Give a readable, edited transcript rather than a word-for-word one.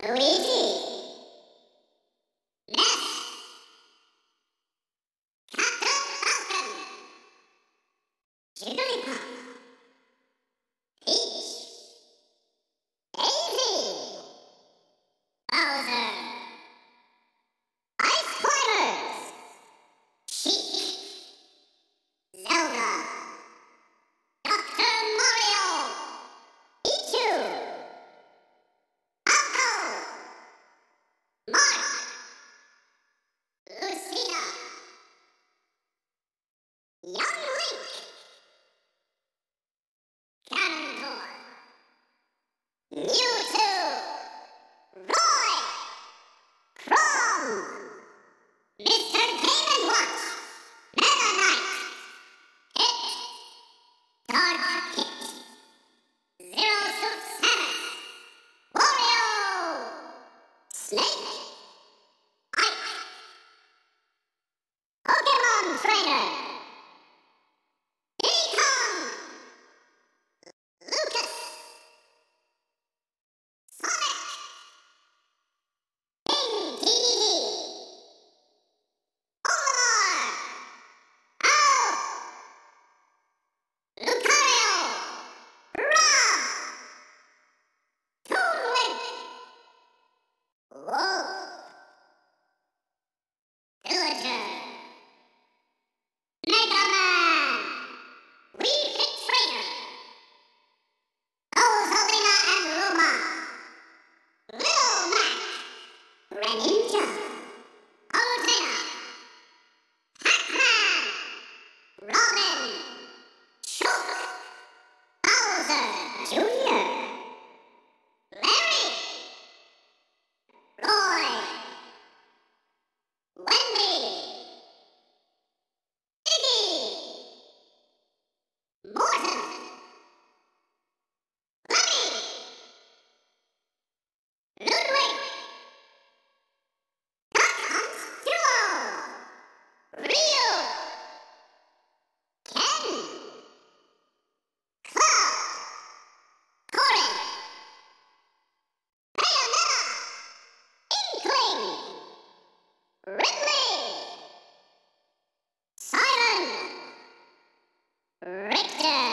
Luigi. Ness. Captain Falcon. Jigglypuff. Peach. Daisy. Bowser. Ice Climbers. Sheik. Zelda. Dr. Mario. Pichu. Alto. Mark. Lucina. Young Link. Ganondorf. Mewtwo. Roy. Chrome. Mr. Game & Watch. Meta Knight. Hit. Dark Hit. Zero Suit Samus. Wario. Snake. Ike. Pokemon Trainer. Diddy Kong. Lucas. Sonic. King Dedede. Olimar. Ow. Lucario. Rob. Toon Link. Wolf. Villager. Mega Man. Wii Fit Trainer. Rosalina and Luma. Little Mac. Greninja. Palutena. Pac-Man. Robin. Shulk. Bowser Jr. Larry. Roy. Wendy. Iggy. Morton. Lemmy. Ludwig. Duck Hunt Duo. Ryu. Ken. Cloud. Corin. Bayonetta. Inkling. Ridley. Siren. Richter.